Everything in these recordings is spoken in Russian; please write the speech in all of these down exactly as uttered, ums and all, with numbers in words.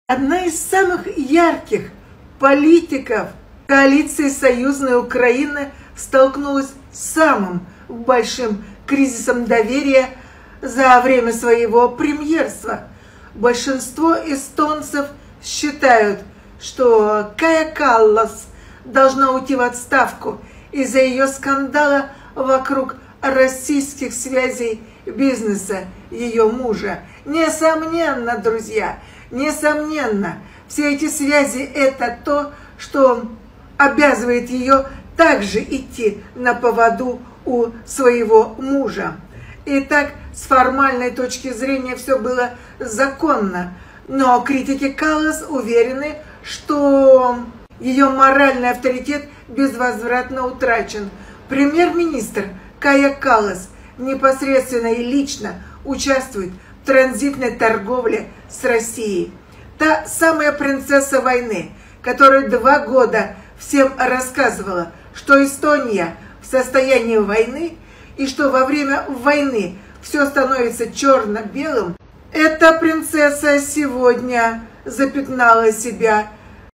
Одна из самых ярких политиков коалиции «Союзная Украина» столкнулась с самым большим кризисом доверия за время своего премьерства. Большинство эстонцев считают, что Кая Каллас должна уйти в отставку из-за ее скандала вокруг российских связей бизнеса ее мужа. Несомненно, друзья, несомненно, все эти связи – это то, что обязывает ее также идти на поводу у своего мужа. Итак, с формальной точки зрения все было законно, но критики Каллас уверены, что ее моральный авторитет безвозвратно утрачен. Премьер-министр Кая Каллас непосредственно и лично участвует в транзитной торговле с Россией. Та самая принцесса войны, которая два года всем рассказывала, что Эстония в состоянии войны и что во время войны все становится черно-белым, эта принцесса сегодня запятнала себя.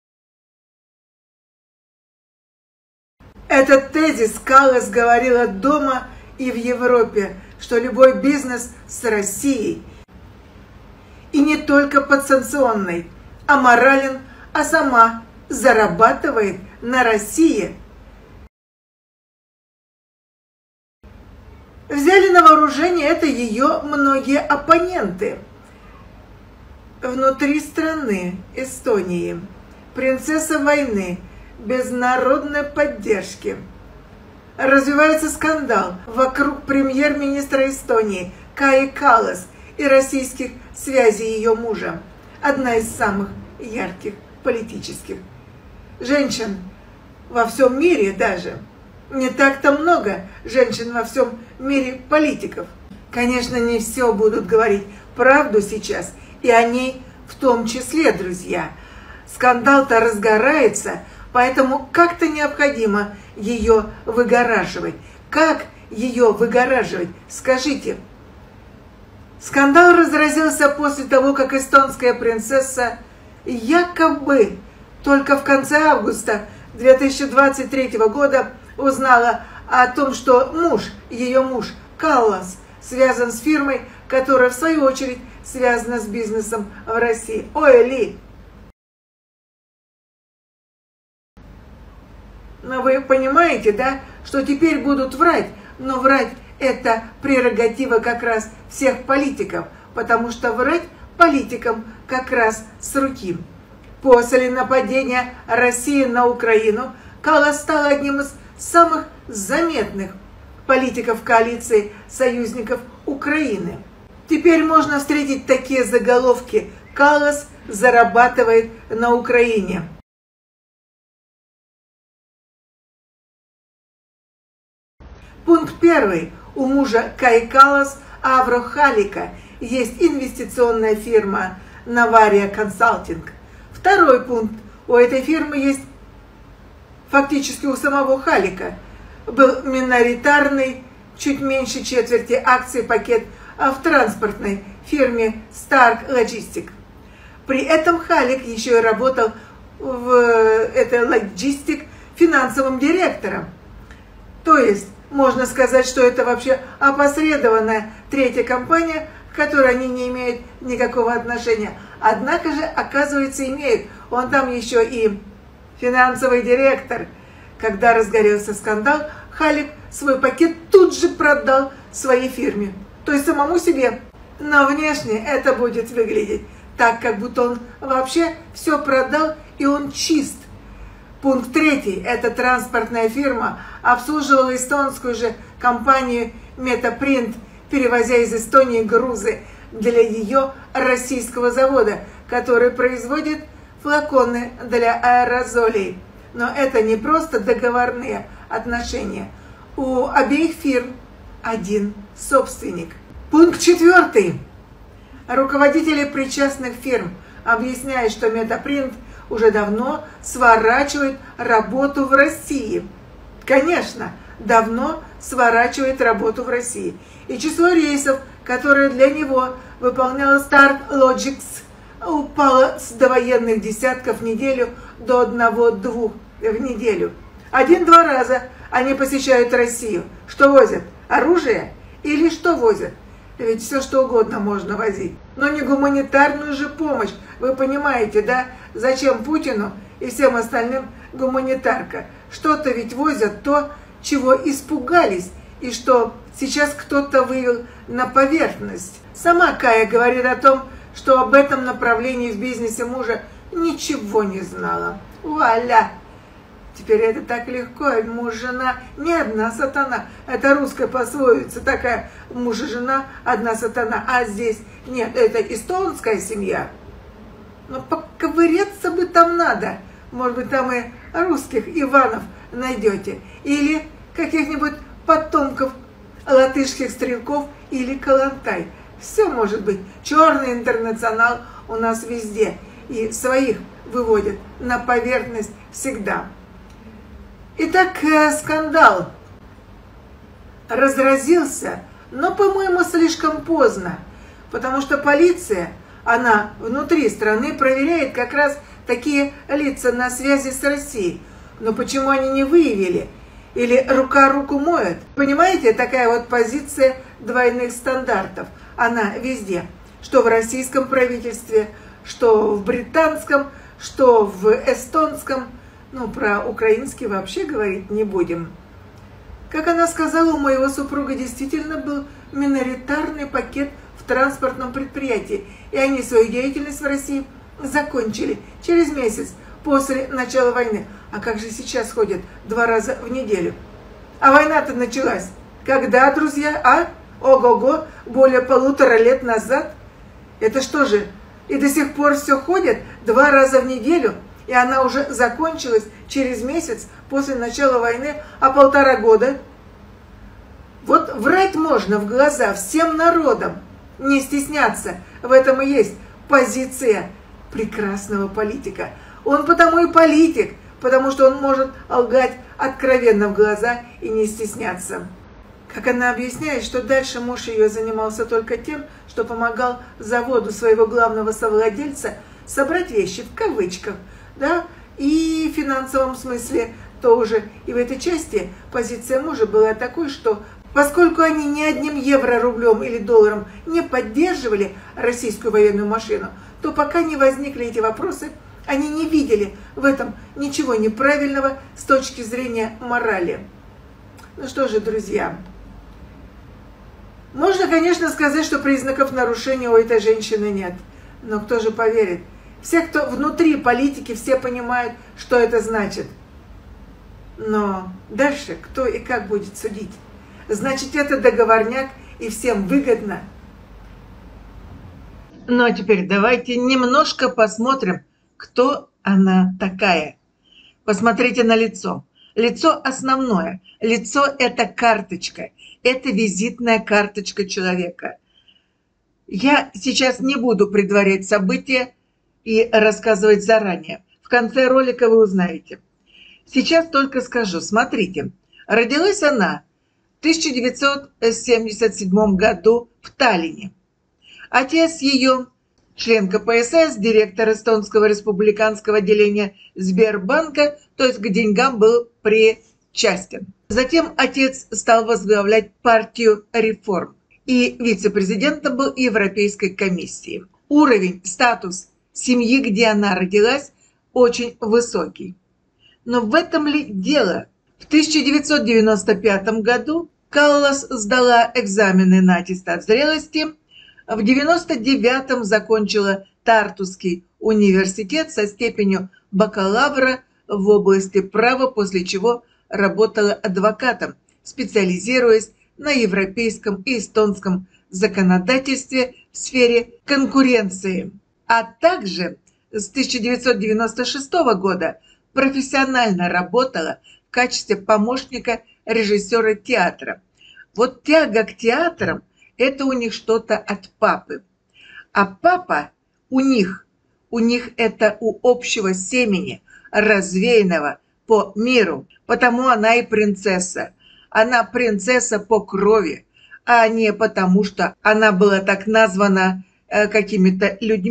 Этот тезис Каллас говорила дома и в Европе, что любой бизнес с Россией, и не только подсанкционный, аморален, а сама зарабатывает на России. Взяли на вооружение это ее многие оппоненты. Внутри страны Эстонии принцесса войны без народной поддержки. Развивается скандал вокруг премьер-министра Эстонии Каи Каллас и российских связей ее мужа. Одна из самых ярких политических женщин во всем мире даже. Не так-то много женщин во всем мире политиков. Конечно, не все будут говорить правду сейчас, и о ней в том числе, друзья. Скандал-то разгорается, поэтому как-то необходимо ее выгораживать. Как ее выгораживать? Скажите. Скандал разразился после того, как эстонская принцесса якобы только в конце августа две тысячи двадцать третьего года узнала о том, что муж, ее муж Каллас, связан с фирмой, которая в свою очередь связана с бизнесом в России. Ой, Ли! Но вы понимаете, да, что теперь будут врать, но врать это прерогатива как раз всех политиков, потому что врать политикам как раз с руки. После нападения России на Украину Каллас стала одним из самых заметных политиков коалиции союзников Украины. Теперь можно встретить такие заголовки: «Каллас зарабатывает на Украине». Пункт первый. У мужа Каи Каллас Авро Халика есть инвестиционная фирма Навария Консалтинг. Второй пункт. У этой фирмы есть, фактически у самого Халика, был миноритарный, чуть меньше четверти акций пакет в транспортной фирме Stark Logistic. При этом Халик еще и работал в этой Logistic финансовым директором. То есть можно сказать, что это вообще опосредованная третья компания, к которой они не имеют никакого отношения. Однако же, оказывается, имеют. Он там еще и финансовый директор. Когда разгорелся скандал, Халик свой пакет тут же продал своей фирме, то есть самому себе. Но внешне это будет выглядеть так, как будто он вообще все продал и он чист. Пункт третий. Эта транспортная фирма обслуживала эстонскую же компанию Метапринт, перевозя из Эстонии грузы для ее российского завода, который производит флаконы для аэрозолей. Но это не просто договорные отношения. У обеих фирм один собственник. Пункт четвертый. Руководители причастных фирм объясняют, что Метапринт уже давно сворачивает работу в России. Конечно, давно сворачивает работу в России. И число рейсов, которые для него выполняла Stark Logistics упала с довоенных десятков в неделю до одного-двух в неделю. Один-два раза они посещают Россию. Что возят? Оружие? Или что возят? Ведь все что угодно можно возить. Но не гуманитарную же помощь. Вы понимаете, да? Зачем Путину и всем остальным гуманитарка? Что-то ведь возят то, чего испугались, и что сейчас кто-то вывел на поверхность. Сама Кая говорит о том, что об этом направлении в бизнесе мужа ничего не знала. Вуаля! Теперь это так легко, муж, жена, не одна сатана. Это русская пословица такая, муж и жена, одна сатана. А здесь нет, это эстонская семья. Но поковыряться бы там надо. Может быть, там и русских Иванов найдете. Или каких-нибудь потомков латышских стрелков или Калантай. Все может быть. Черный интернационал у нас везде. И своих выводят на поверхность всегда. Итак, скандал разразился, но, по-моему, слишком поздно, потому что полиция, она внутри страны проверяет как раз такие лица на связи с Россией. Но почему они не выявили? Или рука руку моет? Понимаете, такая вот позиция двойных стандартов. Она везде. Что в российском правительстве, что в британском, что в эстонском. Ну, про украинский вообще говорить не будем. Как она сказала, у моего супруга действительно был миноритарный пакет в транспортном предприятии. И они свою деятельность в России закончили через месяц после начала войны. А как же сейчас ходят два раза в неделю? А война-то началась когда, друзья? А? Ого-го, более полутора лет назад? Это что же? И до сих пор все ходят два раза в неделю? И она уже закончилась через месяц после начала войны, а полтора года? Вот врать можно в глаза всем народам, не стесняться. В этом и есть позиция прекрасного политика. Он потому и политик, потому что он может лгать откровенно в глаза и не стесняться. Как она объясняет, что дальше муж ее занимался только тем, что помогал заводу своего главного совладельца собрать вещи, в кавычках, да, и в финансовом смысле тоже. И в этой части позиция мужа была такой, что поскольку они ни одним евро, рублем или долларом не поддерживали российскую военную машину, то пока не возникли эти вопросы, они не видели в этом ничего неправильного с точки зрения морали. Ну что же, друзья, можно, конечно, сказать, что признаков нарушения у этой женщины нет. Но кто же поверит? Все, кто внутри политики, все понимают, что это значит. Но дальше кто и как будет судить? Значит, это договорняк и всем выгодно. Ну а теперь давайте немножко посмотрим, кто она такая. Посмотрите на лицо. Лицо основное. Лицо – это карточка. Это визитная карточка человека. Я сейчас не буду предварять события и рассказывать заранее. В конце ролика вы узнаете. Сейчас только скажу. Смотрите. Родилась она в тысяча девятьсот семьдесят седьмом году в Таллине. Отец ее член ка пэ эс эс, директор эстонского республиканского отделения Сбербанка, то есть к деньгам был причастен. Затем отец стал возглавлять партию реформ и вице-президентом был Европейской комиссии. Уровень, статус семьи, где она родилась, очень высокий. Но в этом ли дело? В тысяча девятьсот девяносто пятом году Каллас сдала экзамены на аттестат зрелости. В девяносто девятом закончила Тартусский университет со степенью бакалавра в области права, после чего работала адвокатом, специализируясь на европейском и эстонском законодательстве в сфере конкуренции. А также с тысяча девятьсот девяносто шестого года профессионально работала в качестве помощника режиссера театра. Вот тяга к театрам – это у них что-то от папы. А папа у них, у них это у общего семени, развеянного по миру. Потому она и принцесса. Она принцесса по крови, а не потому, что она была так названа э, какими-то людьми.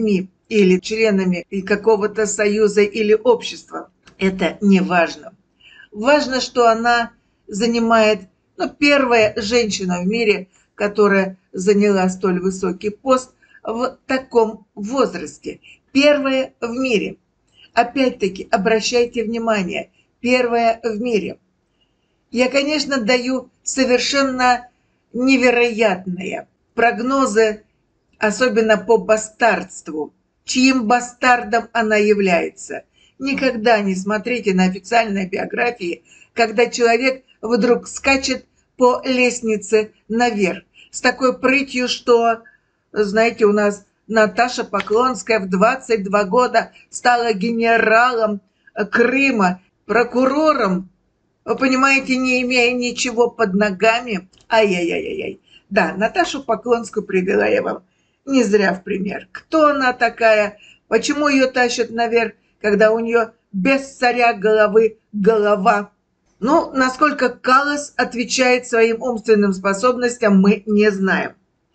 или членами какого-то союза или общества. Это не важно. Важно, что она занимает, ну, первая женщина в мире, которая заняла столь высокий пост в таком возрасте. Первая в мире. Опять-таки, обращайте внимание, первая в мире. Я, конечно, даю совершенно невероятные прогнозы, особенно по бастардству. Чьим бастардом она является? Никогда не смотрите на официальные биографии, когда человек вдруг скачет по лестнице наверх с такой прытью, что, знаете, у нас Наташа Поклонская в двадцать два года стала генералом Крыма, прокурором, вы понимаете, не имея ничего под ногами. Ай-яй-яй-яй. Да, Наташу Поклонскую привела я вам не зря в пример. Кто она такая? Почему ее тащат наверх, когда у нее без царя головы голова? Ну, насколько Каллас отвечает своим умственным способностям, мы не знаем.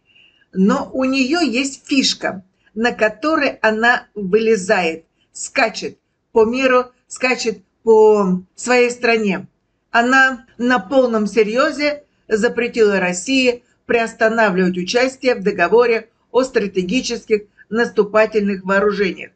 Но у нее есть фишка, на которой она вылезает, скачет по миру, скачет по своей стране. Она на полном серьезе запретила России приостанавливать участие в договоре о стратегических наступательных вооружениях.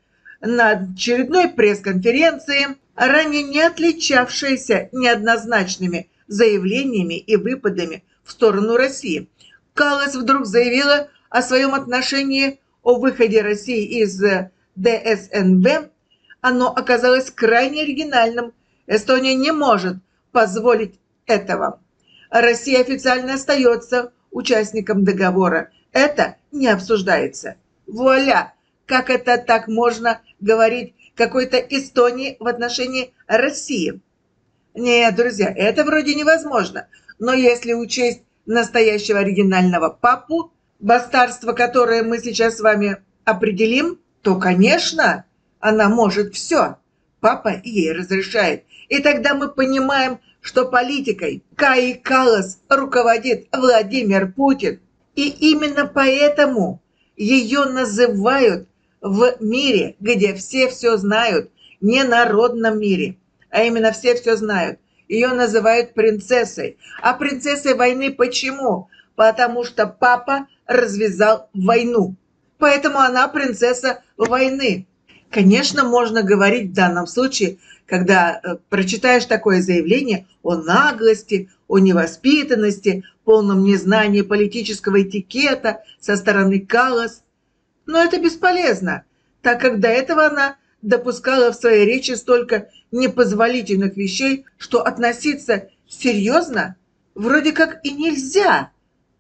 На очередной пресс-конференции, ранее не отличавшейся неоднозначными заявлениями и выпадами в сторону России, Каллас вдруг заявила о своем отношении о выходе России из дэ эс эн бэ. Оно оказалось крайне оригинальным. Эстония не может позволить этого. Россия официально остается участником договора. Это не обсуждается. Вуаля! Как это так можно говорить какой-то Эстонии в отношении России? Нет, друзья, это вроде невозможно. Но если учесть настоящего оригинального папу, бастардство, которое мы сейчас с вами определим, то, конечно, она может все. Папа ей разрешает. И тогда мы понимаем, что политикой Каи Каллас руководит Владимир Путин. И именно поэтому ее называют в мире, где все все знают, не народном мире, а именно все все знают. Ее называют принцессой. А принцессой войны почему? Потому что папа развязал войну. Поэтому она принцесса войны. Конечно, можно говорить в данном случае, когда э, прочитаешь такое заявление о наглости, о невоспитанности, полном незнании политического этикета со стороны Каллас. Но это бесполезно, так как до этого она допускала в своей речи столько непозволительных вещей, что относиться серьезно вроде как и нельзя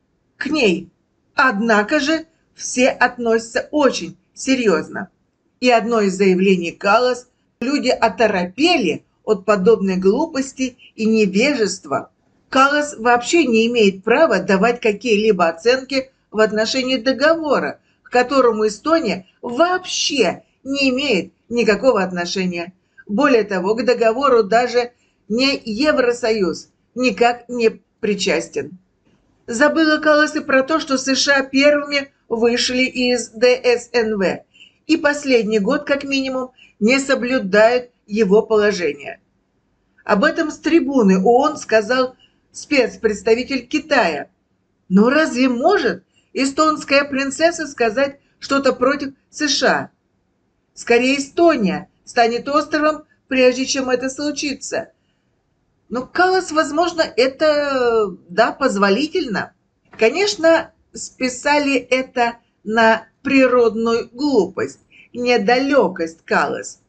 к ней. Однако же все относятся очень серьезно. И одно из заявлений Каллас: люди оторопели от подобной глупости и невежества. Каллас вообще не имеет права давать какие-либо оценки в отношении договора, к которому Эстония вообще не имеет никакого отношения. Более того, к договору даже не Евросоюз никак не причастен. Забыла Каллас и про то, что США первыми вышли из дэ эс эн вэ и последний год, как минимум, не соблюдают его положение. Об этом с трибуны ООН сказал спецпредставитель Китая. Но разве может эстонская принцесса сказать что-то против США? Скорее, Эстония станет островом, прежде чем это случится. Но Каллас, возможно, это, да, позволительно. Конечно, списали это на природную глупость, недалекость Каллас,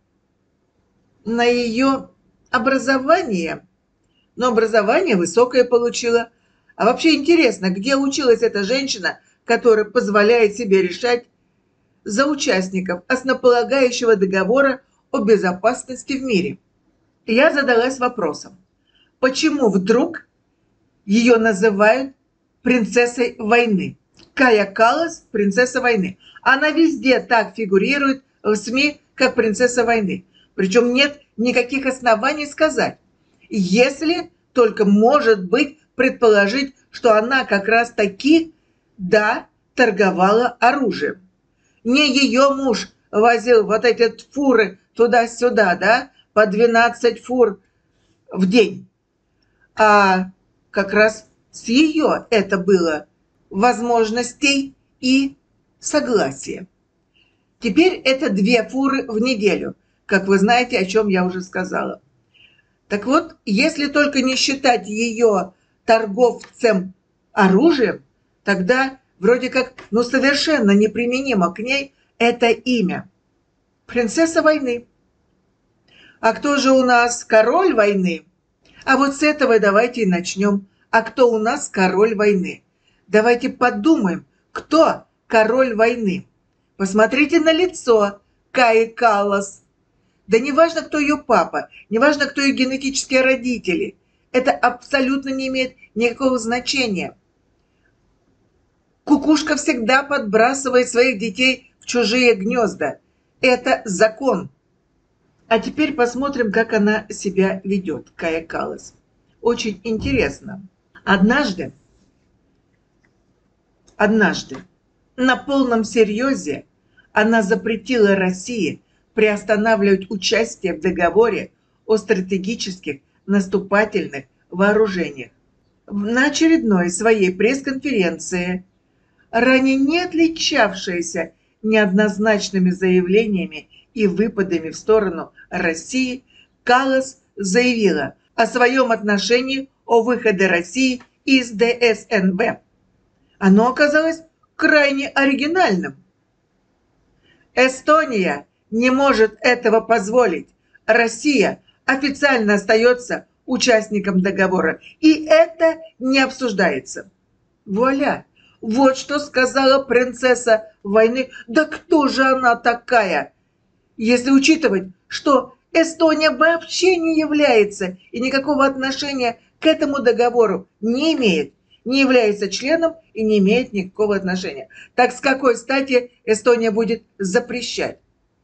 на ее образование. Но образование высокое получила. А вообще интересно, где училась эта женщина, которая позволяет себе решать за участников основополагающего договора о безопасности в мире? Я задалась вопросом, почему вдруг ее называют принцессой войны? Кая Каллас – принцесса войны. Она везде так фигурирует в СМИ, как принцесса войны. Причем нет никаких оснований сказать, если только может быть предположить, что она как раз таки, да, торговала оружием. Не ее муж возил вот эти фуры туда-сюда, да, по двенадцать фур в день, а как раз с ее это было возможностей и согласия. Теперь это две фуры в неделю, как вы знаете, о чем я уже сказала. Так вот, если только не считать ее торговцем оружием, тогда вроде как, ну, совершенно неприменимо к ней это имя. Принцесса войны. А кто же у нас король войны? А вот с этого давайте и начнем. А кто у нас король войны? Давайте подумаем, кто король войны. Посмотрите на лицо Каи Каллас. Да не важно, кто ее папа, не важно, кто ее генетические родители. Это абсолютно не имеет никакого значения. Кукушка всегда подбрасывает своих детей в чужие гнезда. Это закон. А теперь посмотрим, как она себя ведет, Кая Каллас. Очень интересно. Однажды, однажды, на полном серьезе она запретила России приостанавливать участие в договоре о стратегических наступательных вооружениях. На очередной своей пресс-конференции, ранее не отличавшаяся неоднозначными заявлениями и выпадами в сторону России, Каллас заявила о своем отношении о выходе России из дэ эс эн бэ. Оно оказалось крайне оригинальным. Эстония не может этого позволить. Россия официально остается участником договора, и это не обсуждается. Вуаля! Вот что сказала принцесса войны. Да кто же она такая? Если учитывать, что Эстония вообще не является и никакого отношения к этому договору не имеет, не является членом и не имеет никакого отношения. Так с какой стати Эстония будет запрещать?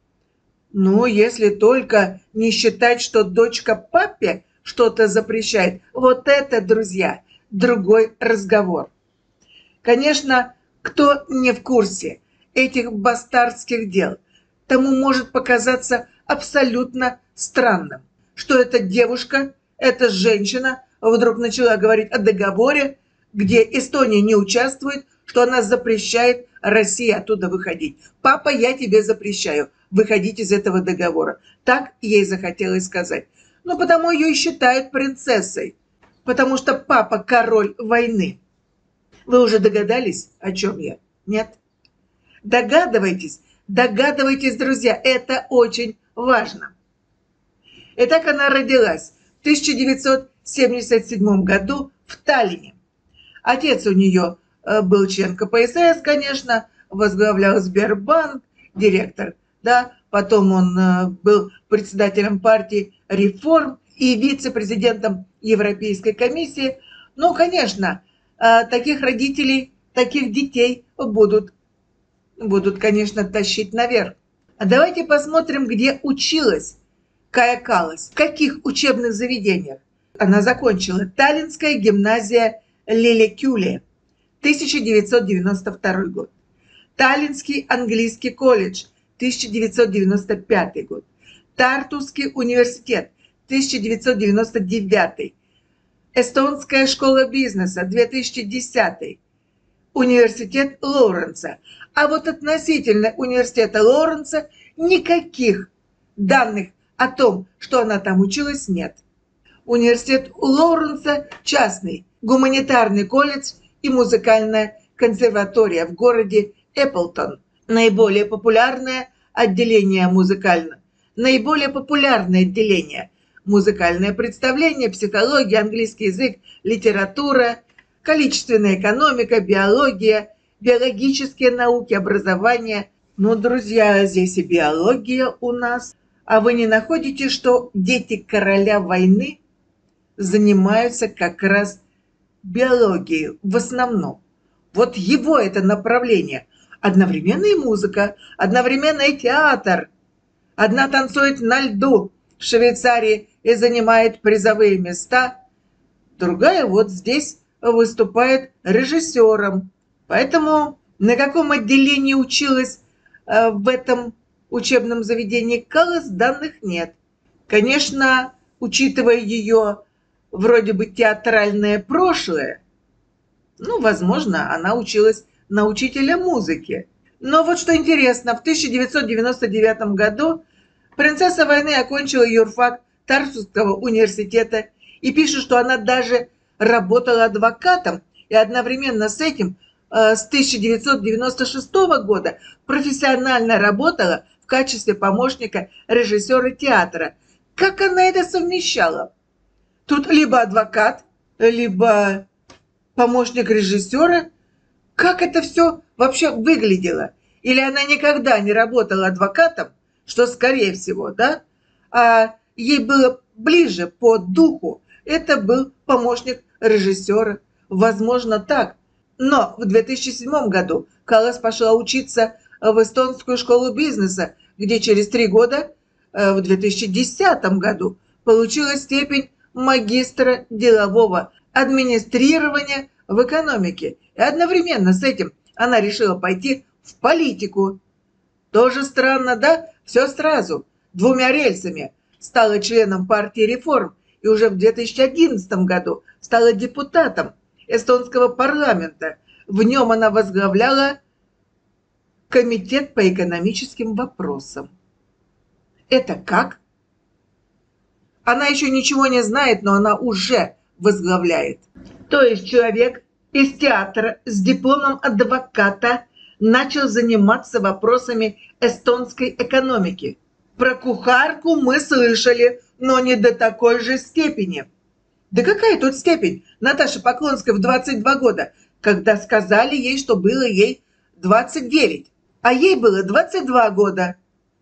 Ну, если только не считать, что дочка папе что-то запрещает. Вот это, друзья, другой разговор. Конечно, кто не в курсе этих бастардских дел, тому может показаться абсолютно странным, что эта девушка, эта женщина вдруг начала говорить о договоре, где Эстония не участвует, что она запрещает России оттуда выходить. Папа, я тебе запрещаю выходить из этого договора. Так ей захотелось сказать. Ну, потому ее и считают принцессой, потому что папа король войны. Вы уже догадались, о чем я? Нет? Догадывайтесь, догадывайтесь, друзья, это очень важно. Итак, она родилась в тысяча девятьсот семьдесят седьмом году в Таллине. Отец у нее был член ка пэ эс эс, конечно, возглавлял Сбербанк, директор, да, потом он был председателем партии «Реформ» и вице-президентом Европейской комиссии. Ну, конечно, таких родителей, таких детей будут, будут, конечно, тащить наверх. А давайте посмотрим, где училась Кая Каллас, в каких учебных заведениях. Она закончила Таллинская гимназия Лелекюле, тысяча девятьсот девяносто второй год. Таллинский английский колледж, тысяча девятьсот девяносто пятый год. Тартуский университет, тысяча девятьсот девяносто девятый. Эстонская школа бизнеса, две тысячи десятый. Университет Лоуренса. А вот относительно университета Лоуренса никаких данных о том, что она там училась, нет. Университет Лоуренса частный, гуманитарный колледж и музыкальная консерватория в городе Эпплтон. Наиболее популярное отделение музыкальное. Наиболее популярное отделение музыкальное представление, психология, английский язык, литература, количественная экономика, биология, биологические науки, образование. Ну, друзья, здесь и биология у нас. А вы не находите, что дети короля войны занимаются как раз биологией в основном? Вот его это направление. Одновременно и музыка, одновременно и театр. Одна танцует на льду в Швейцарии и занимает призовые места, другая вот здесь выступает режиссером. Поэтому на каком отделении училась э, в этом учебном заведении Каллас данных нет. Конечно, учитывая ее вроде бы театральное прошлое, ну, возможно, она училась на учителя музыки. Но вот что интересно, в тысяча девятьсот девяносто девятом году принцесса войны окончила юрфак Тарсусского университета и пишет, что она даже работала адвокатом и одновременно с этим э, с тысяча девятьсот девяносто шестого года профессионально работала в качестве помощника режиссера театра. Как она это совмещала? Тут либо адвокат, либо помощник режиссера. Как это все вообще выглядело? Или она никогда не работала адвокатом, что скорее всего, да? А ей было ближе по духу. Это был помощник режиссера. Возможно, так. Но в две тысячи седьмом году Каллас пошла учиться в эстонскую школу бизнеса, где через три года, в две тысячи десятом году, получила степень магистра делового администрирования в экономике. И одновременно с этим она решила пойти в политику. Тоже странно, да? Все сразу, двумя рельсами. Стала членом партии реформ и уже в две тысячи одиннадцатом году стала депутатом эстонского парламента. В нем она возглавляла комитет по экономическим вопросам. Это как? Она еще ничего не знает, но она уже возглавляет. То есть человек из театра с дипломом адвоката начал заниматься вопросами эстонской экономики. Про кухарку мы слышали, но не до такой же степени. Да какая тут степень? Наташа Поклонская в двадцать два года, когда сказали ей, что было ей двадцать девять, а ей было двадцать два года.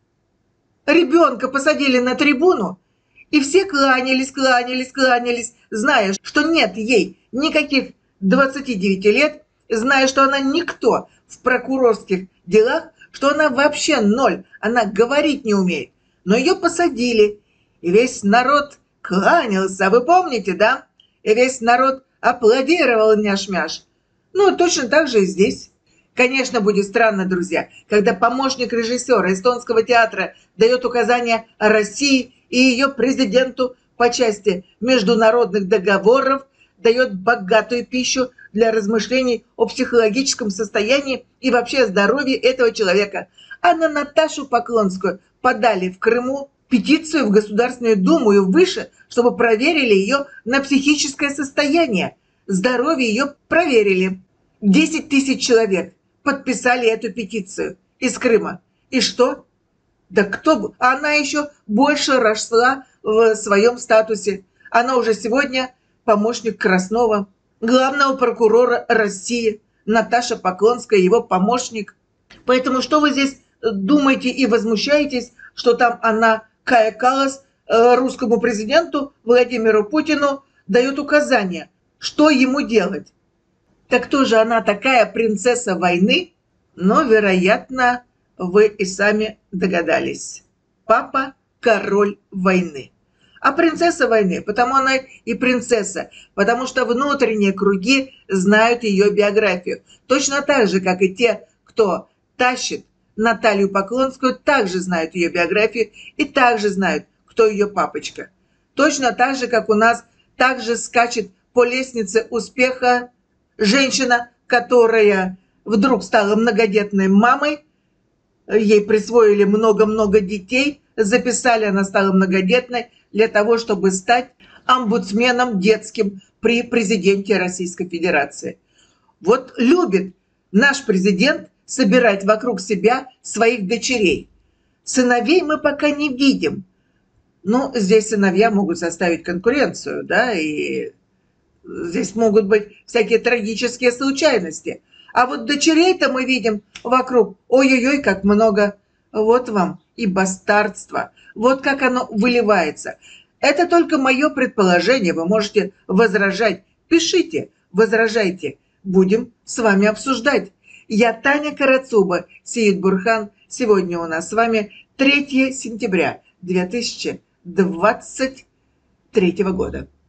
Ребенка посадили на трибуну, и все кланялись, кланялись, кланялись, зная, что нет ей никаких двадцати девяти лет, зная, что она никто в прокурорских делах, что она вообще ноль, она говорить не умеет. Но ее посадили, и весь народ кланялся, вы помните, да? И весь народ аплодировал няш-мяш. Ну, точно так же и здесь. Конечно, будет странно, друзья, когда помощник режиссера эстонского театра дает указания о России и ее президенту по части международных договоров, дает богатую пищу для размышлений о психологическом состоянии и вообще здоровье этого человека. А на Наташу Поклонскую подали в Крыму петицию в Государственную Думу и выше, чтобы проверили ее на психическое состояние. Здоровье ее проверили. десять тысяч человек подписали эту петицию из Крыма. И что? Да кто бы? Она еще больше росла в своем статусе. Она уже сегодня помощник Краснова, главного прокурора России. Наташа Поклонская, его помощник. Поэтому что вы здесь думаете и возмущаетесь, что там она, Кая Каллас, русскому президенту Владимиру Путину дает указания, что ему делать? Так кто же она такая, принцесса войны? Но, вероятно, вы и сами догадались. Папа – король войны. А принцесса войны, потому она и принцесса, потому что внутренние круги знают ее биографию. Точно так же, как и те, кто тащит Наталью Поклонскую, также знают ее биографию и также знают, кто ее папочка. Точно так же, как у нас также скачет по лестнице успеха женщина, которая вдруг стала многодетной мамой, ей присвоили много-много детей, записали, она стала многодетной для того, чтобы стать омбудсменом детским при президенте Российской Федерации. Вот любит наш президент собирать вокруг себя своих дочерей. Сыновей мы пока не видим. Ну, здесь сыновья могут составить конкуренцию, да, и здесь могут быть всякие трагические случайности. А вот дочерей-то мы видим вокруг, ой-ой-ой, как много. Вот вам и бастардство. Вот как оно выливается. Это только мое предположение. Вы можете возражать. Пишите, возражайте. Будем с вами обсуждать. Я Таня Карацуба, Сеид Бурхан. Сегодня у нас с вами третье сентября две тысячи двадцать третьего года.